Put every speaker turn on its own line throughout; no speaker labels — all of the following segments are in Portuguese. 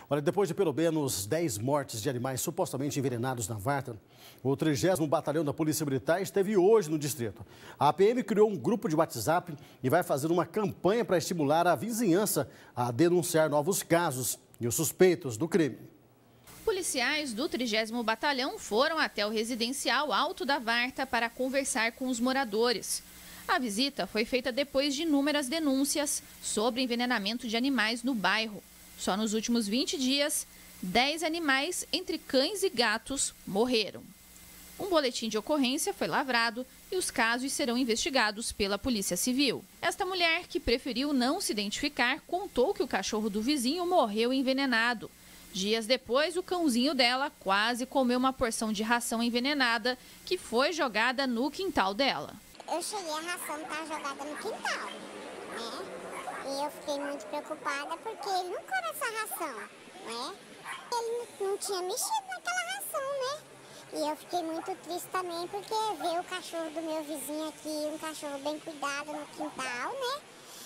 Olha, depois de pelo menos 10 mortes de animais supostamente envenenados na Varta, o 30º Batalhão da Polícia Militar esteve hoje no distrito. A PM criou um grupo de WhatsApp e vai fazer uma campanha para estimular a vizinhança a denunciar novos casos e os suspeitos do crime.
Policiais do 30º Batalhão foram até o residencial Alto da Varta para conversar com os moradores. A visita foi feita depois de inúmeras denúncias sobre envenenamento de animais no bairro. Só nos últimos 20 dias, 10 animais, entre cães e gatos, morreram. Um boletim de ocorrência foi lavrado e os casos serão investigados pela Polícia Civil. Esta mulher, que preferiu não se identificar, contou que o cachorro do vizinho morreu envenenado. Dias depois, o cãozinho dela quase comeu uma porção de ração envenenada que foi jogada no quintal dela.
Eu cheguei, a ração estava jogada no quintal, né? E eu fiquei muito preocupada porque ele não come essa ração, né? Ele não tinha mexido naquela ração, né? E eu fiquei muito triste também porque ver o cachorro do meu vizinho aqui, um cachorro bem cuidado no quintal, né?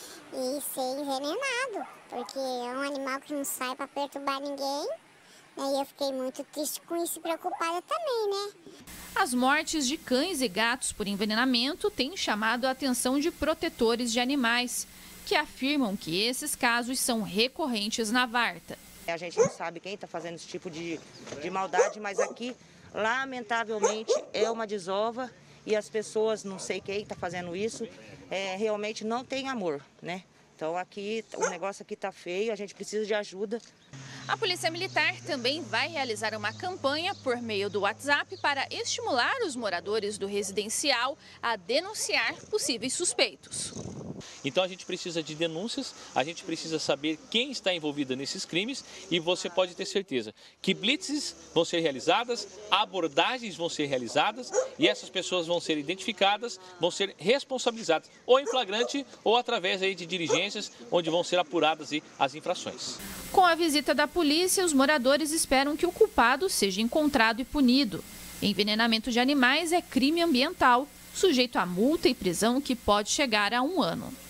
E ser envenenado, porque é um animal que não sai para perturbar ninguém. E eu fiquei muito triste com isso e preocupada também, né?
As mortes de cães e gatos por envenenamento têm chamado a atenção de protetores de animais, que afirmam que esses casos são recorrentes na Varta.
A gente não sabe quem está fazendo esse tipo de maldade, mas aqui, lamentavelmente, é uma desova e as pessoas, não sei quem está fazendo isso, realmente não tem amor, né? Então aqui, o negócio aqui está feio, a gente precisa de ajuda.
A Polícia Militar também vai realizar uma campanha por meio do WhatsApp para estimular os moradores do residencial a denunciar possíveis suspeitos.
Então a gente precisa de denúncias, a gente precisa saber quem está envolvido nesses crimes e você pode ter certeza que blitzes vão ser realizadas, abordagens vão ser realizadas e essas pessoas vão ser identificadas, vão ser responsabilizadas ou em flagrante ou através aí de diligências onde vão ser apuradas aí as infrações.
Com a visita da polícia, os moradores esperam que o culpado seja encontrado e punido. Envenenamento de animais é crime ambiental, sujeito a multa e prisão que pode chegar a 1 ano.